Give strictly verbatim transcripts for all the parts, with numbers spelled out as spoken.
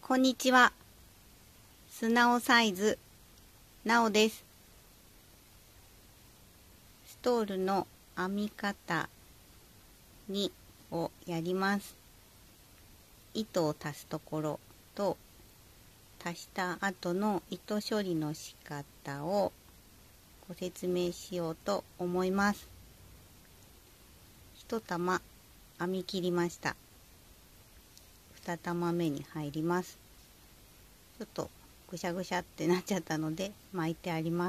こんにちは。素直サイズなおです。ストールの編み方にをやります。糸を足すところと足した後の糸処理の仕方をご説明しようと思います。一玉編み切りました。二玉目に入ります。ちょっとぐしゃぐしゃってなっちゃったので巻いてあります。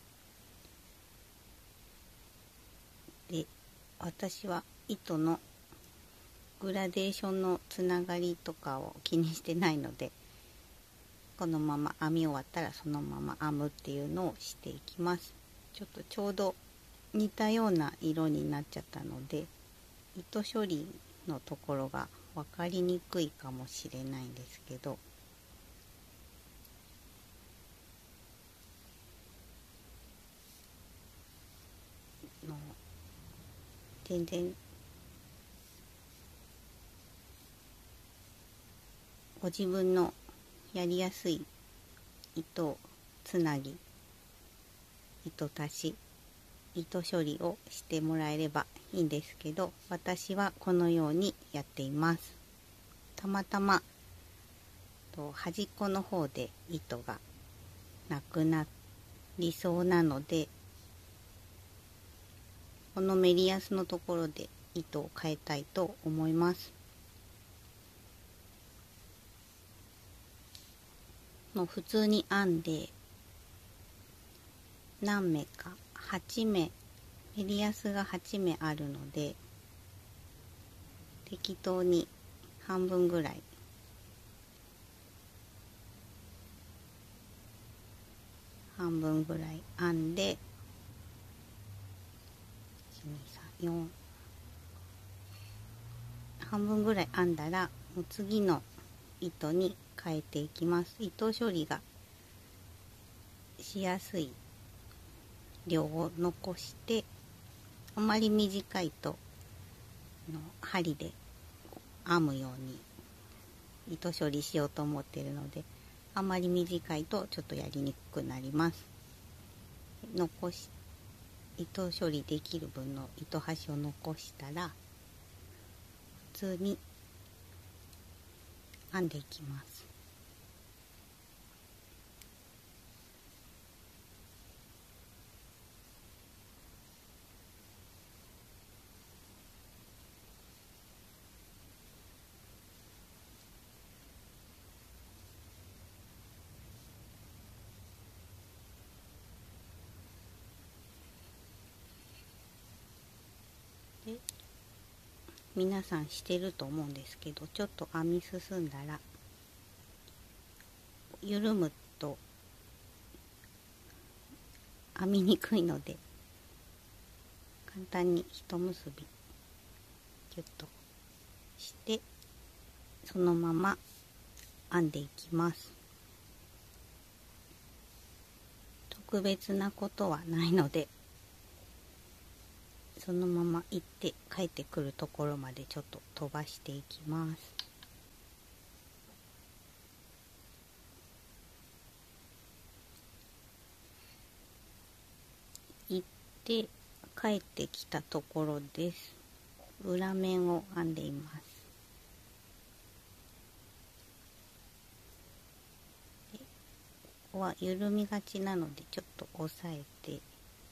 で、私は糸のグラデーションのつながりとかを気にしてないので、このまま編み終わったらそのまま編むっていうのをしていきます。ちょっとちょうど似たような色になっちゃったので、糸処理のところが分かりにくいかもしれないんですけど、の全然ご自分のやりやすい糸つなぎ、糸足し、糸処理をしてもらえればいいんですけど、私はこのようにやっています。たまたまと端っこの方で糸がなくなりそうなので、このメリヤスのところで糸を変えたいと思います。もう普通に編んで何目かはちめ、メリヤスがはちめあるので、適当に半分ぐらい半分ぐらい編んで、いちにさんよん半分ぐらい編んだら、もう次の糸に変えていきます。糸処理がしやすい量を残して、あまり短いとの針で編むように糸処理しようと思っているので、あまり短いとちょっとやりにくくなります。残し糸処理できる分の糸端を残したら、普通に編んでいきます。で、皆さんしてると思うんですけど、ちょっと編み進んだら緩むと編みにくいので、簡単に一結びキュッとしてそのまま編んでいきます。特別なことはないので、そのまま行って帰ってくるところまでちょっと飛ばしていきます。行って帰ってきたところです。裏面を編んでいます。で、ここは緩みがちなのでちょっと押さえて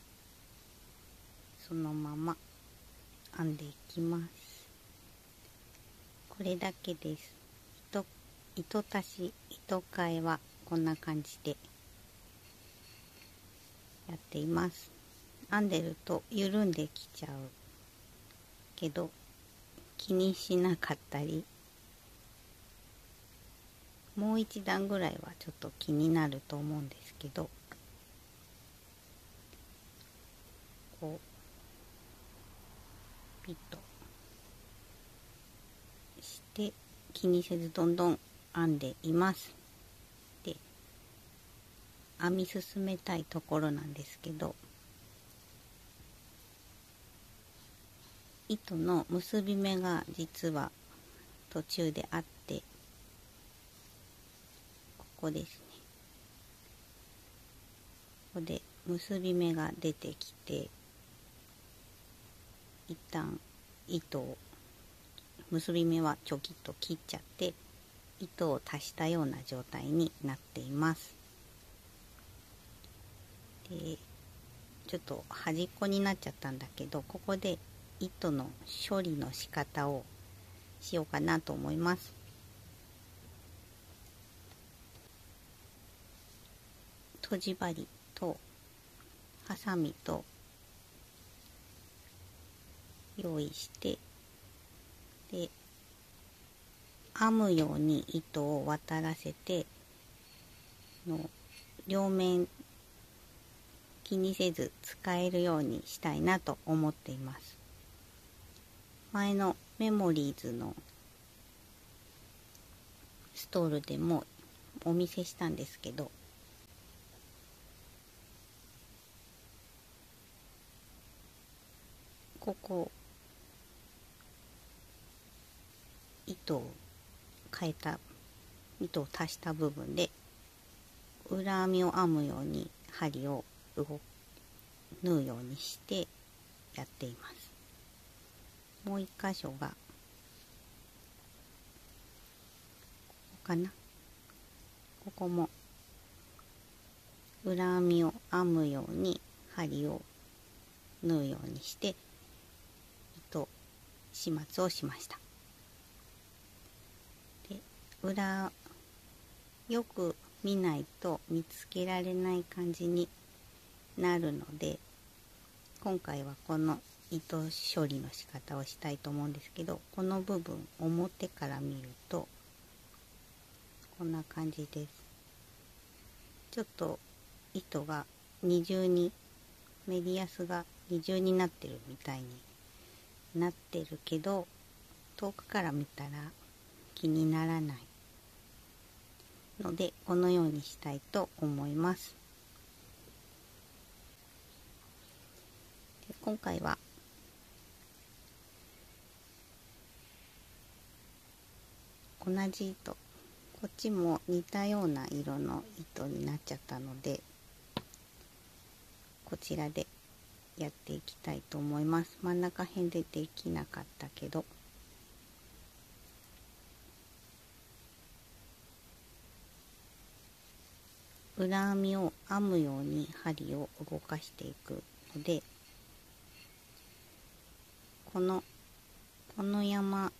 そのまま編んでいきます。これだけです。糸、糸足し、糸換えはこんな感じでやっています。編んでると緩んできちゃうけど気にしなかったり、もう一段ぐらいはちょっと気になると思うんですけど、こうピッとして気にせずどんどん編んでいます。で、編み進めたいところなんですけど、糸の結び目が実は途中であって、 こですね。ここで結び目が出てきて、一旦糸を結び目はちょきっと切っちゃって糸を足したような状態になっています。でちょっと端っこになっちゃったんだけど、ここで糸の処理の仕方をしようかなと思います。とじ針とハサミと用意して、で編むように糸を渡らせての両面気にせず使えるようにしたいなと思っています。前のメモリーズのストールでもお見せしたんですけど、ここ糸を変えた糸を足した部分で裏編みを編むように針を動縫うようにしてやっています。もう一箇所がここかな。ここも裏編みを編むように針を縫うようにして糸始末をしました。で裏よく見ないと見つけられない感じになるので、今回はこの糸処理の仕方をしたいと思うんですけど、この部分表から見るとこんな感じです。ちょっと糸が二重にメリヤスが二重になってるみたいになってるけど、遠くから見たら気にならないのでこのようにしたいと思います。で今回は同じ糸、こっちも似たような色の糸になっちゃったので、こちらでやっていきたいと思います。真ん中辺でできなかったけど、裏編みを編むように針を動かしていくので、このこの山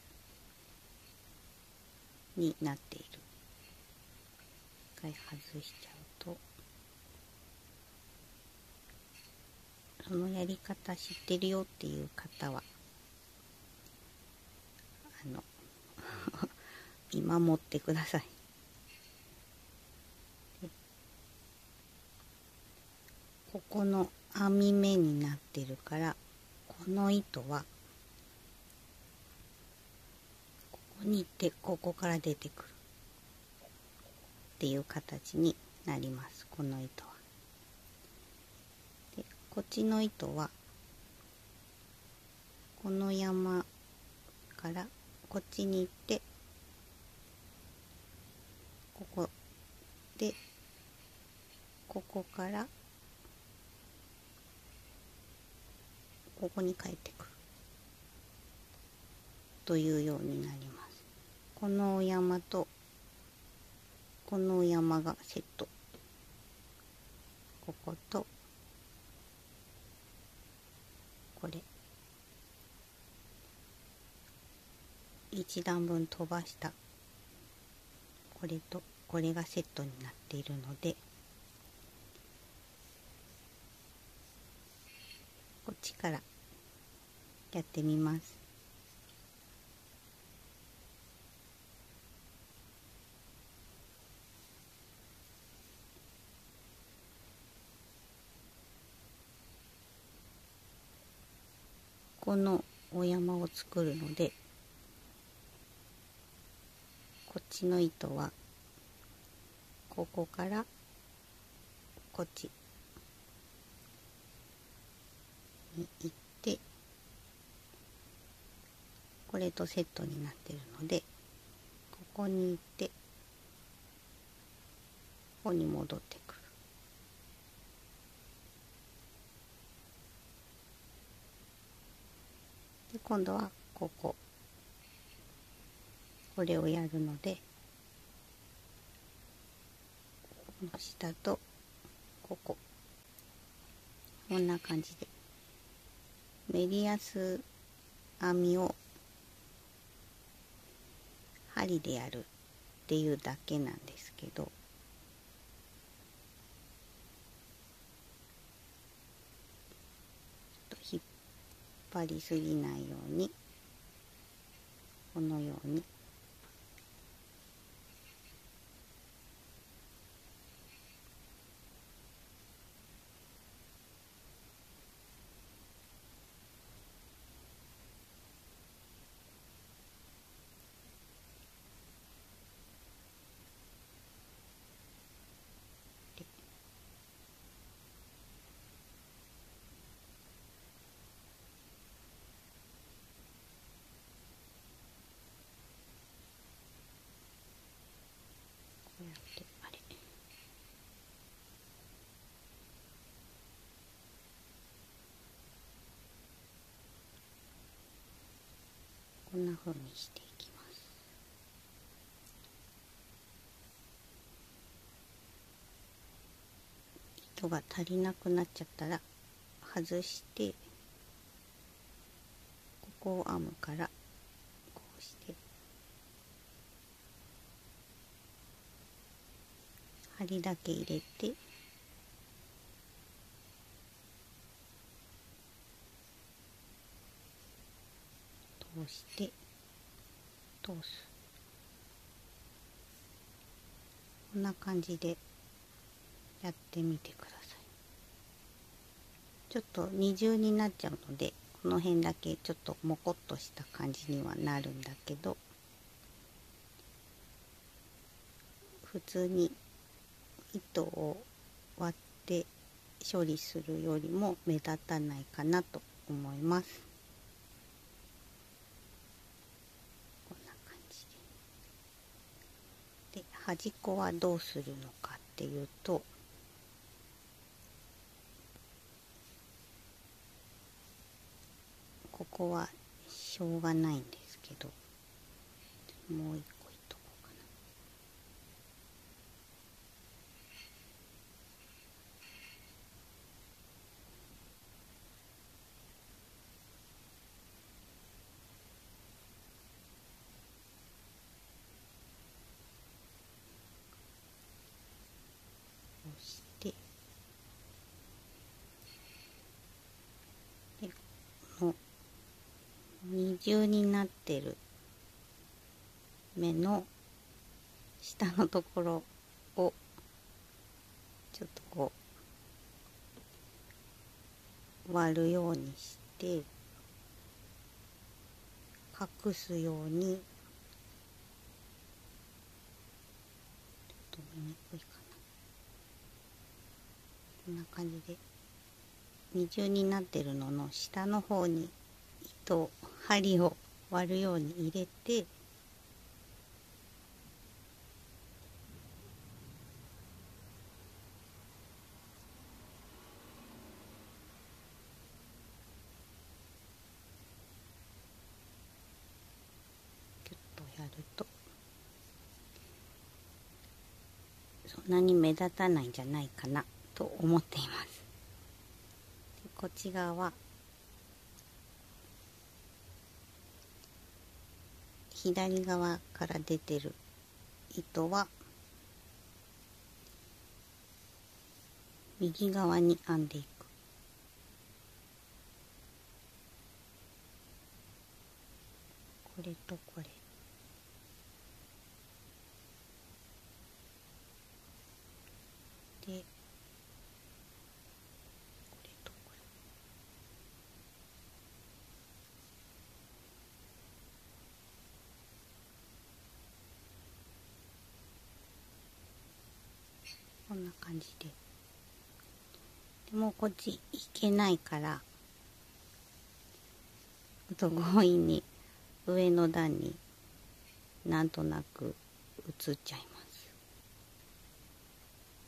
になっている。一回外しちゃうと、そのやり方知ってるよっていう方はあの見守ってください。ここの編み目になってるから、この糸はここに行ってここから出てくるっていう形になります。この糸は。でこっちの糸はこの山からこっちに行ってここでここからここに帰ってくるというようになります。このお山とこのお山がセット、こことこれ一段分飛ばしたこれとこれがセットになっているので、こっちからやってみます。このお山を作るので、こっちの糸はここからこっちに行って、これとセットになっているので、ここに行ってこに戻ってくる。で今度はこここれをやるので、この下とこここんな感じでメリヤス編みを針でやるっていうだけなんですけど、引っ張りすぎないようにこのようにこうやってあれこんな風にしていきます。糸が足りなくなっちゃったら外してここを編むからこうして針だけ入れて通して通す。こんな感じでやってみてください。ちょっと二重になっちゃうのでこの辺だけちょっとモコっとした感じにはなるんだけど、普通に糸を割って処理するよりも目立たないかなと思います。こんな感じで。で、端っこはどうするのかっていうと、ここはしょうがないんですけど、もう一個いっとこうかな。こうしてでこの二重になってる目の下のところをちょっとこう割るようにして隠すように、ちょっと見にくいかな、こんな感じで二重になってるのの下の方に糸針を割るように入れて、キュッとやるとそんなに目立たないんじゃないかなと思っています。でこっち側左側から出てる糸は右側に編んでいく。これとこれで、これとこれこんな感じで。でもこっち行けないから強引に上の段になんとなく移っちゃいます。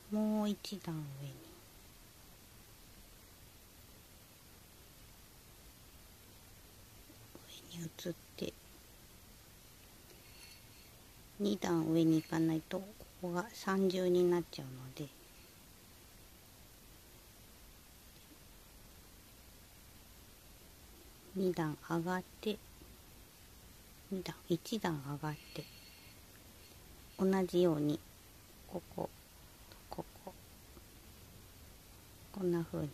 もう一段上に上に移ってに段上に行かないとここが三重になっちゃうので、に段上がってに段いち段上がって同じようにこここここんな風に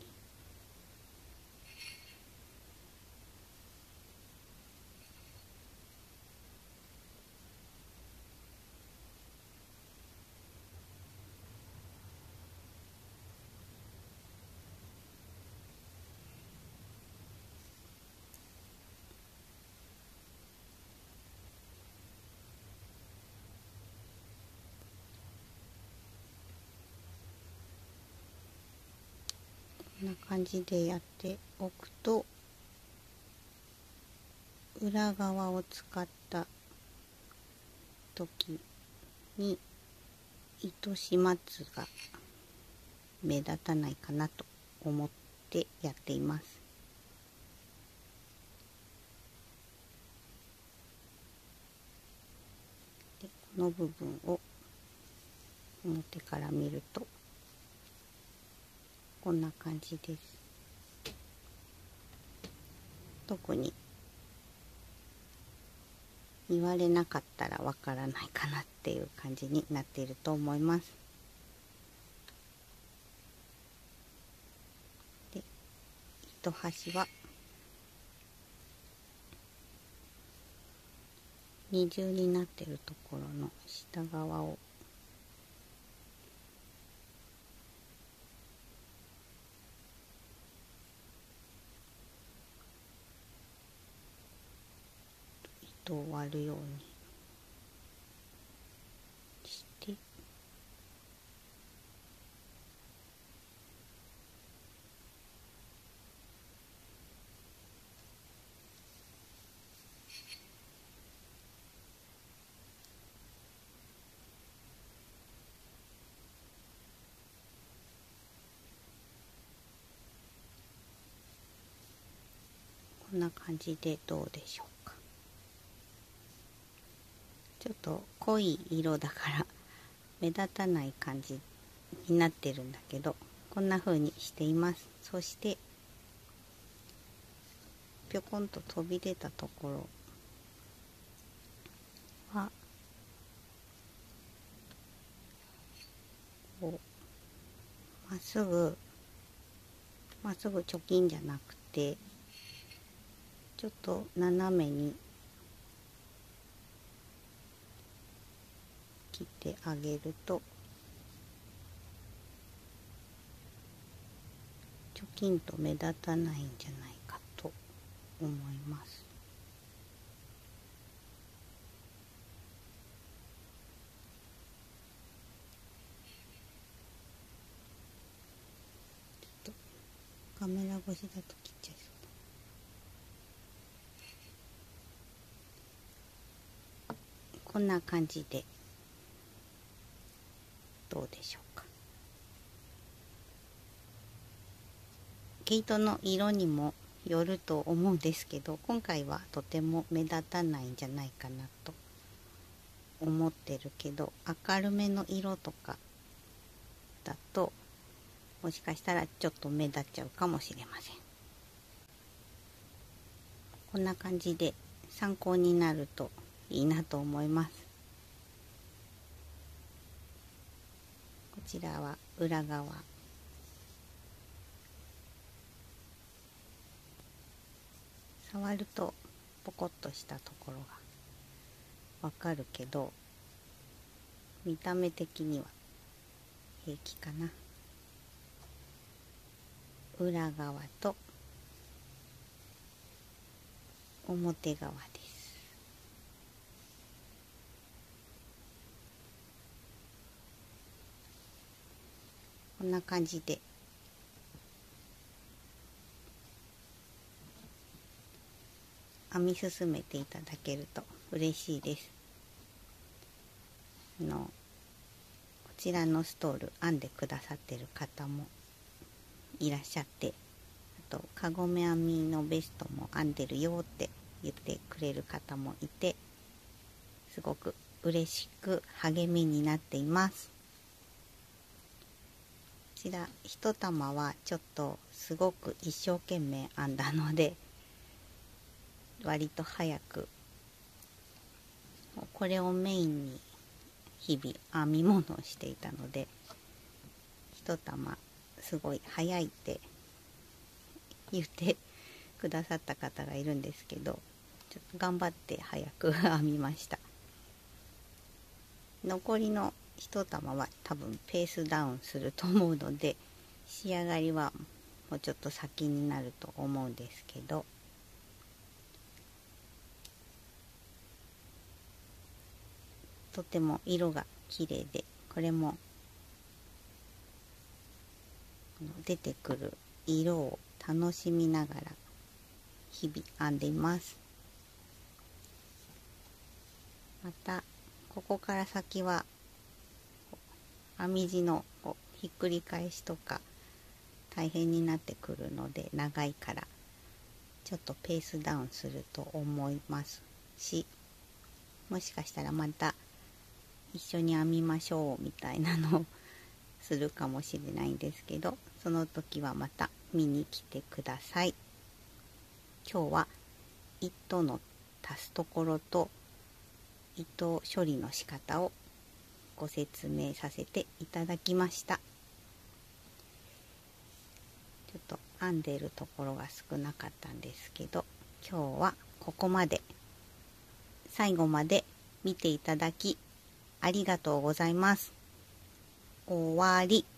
こんな感じでやっておくと、裏側を使った時に糸始末が目立たないかなと思ってやっています。でこの部分を表から見るとこんな感じです。特に言われなかったらわからないかなっていう感じになっていると思います。で糸端は二重になっているところの下側を糸を割るようにしてこんな感じでどうでしょうか。ちょっと濃い色だから目立たない感じになってるんだけど、こんな風にしています。そしてぴょこんと飛び出たところはこうまっすぐまっすぐチョキンじゃなくてちょっと斜めに切ってあげるとチョキンと目立たないんじゃないかと思います。ちょっとカメラ越しだと切っちゃいそうだ。こんな感じでどうでしょうか。毛糸の色にもよると思うんですけど、今回はとても目立たないんじゃないかなと思ってるけど、明るめの色とかだともしかしたらちょっと目立っちゃうかもしれません。こんな感じで参考になるといいなと思います。こちらは裏側。触るとポコッとしたところがわかるけど、見た目的には平気かな。裏側と表側です。こんな感じで編み進めていただけると嬉しいです。あのこちらのストール編んでくださってる方もいらっしゃって、あとかごめ編みのベストも編んでるよって言ってくれる方もいて、すごく嬉しく励みになっています。こちら一玉はちょっとすごく一生懸命編んだので、割と早くこれをメインに日々編み物をしていたので、一玉すごい早いって言ってくださった方がいるんですけど、ちょっと頑張って早く編みました。残りの一玉は多分ペースダウンすると思うので、仕上がりはもうちょっと先になると思うんですけど、とても色が綺麗で、これも出てくる色を楽しみながら日々編んでいます。またここから先は編み地のひっくり返しとか大変になってくるので、長いからちょっとペースダウンすると思いますし、もしかしたらまた一緒に編みましょうみたいなのをするかもしれないんですけど、その時はまた見に来てください。今日は糸の足すところと糸処理の仕方をご説明させていただきました。ちょっと編んでいるところが少なかったんですけど、今日はここまで。最後まで見ていただきありがとうございます。終わり。